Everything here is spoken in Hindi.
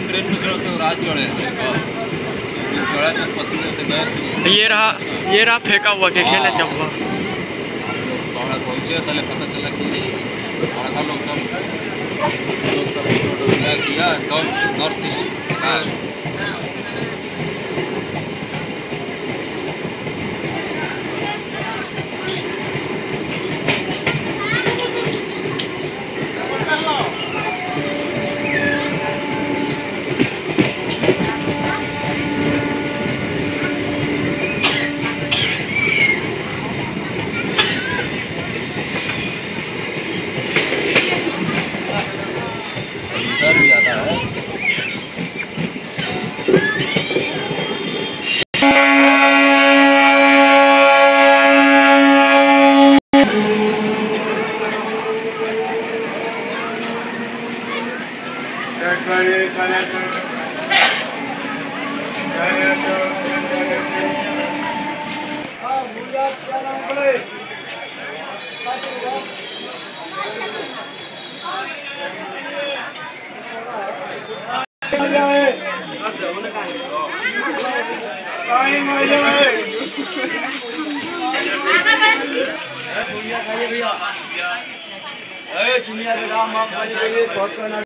ट्रेन में चढ़ो तो रात चढ़े बस चढ़ा तो पसीने से गए। ये रहा फेंका हुआ के खेले जब वहाँ पहुँचे पहले पता चला कि लड़का लोग सब किया नॉर्थ ईस्ट भी आता है। भैया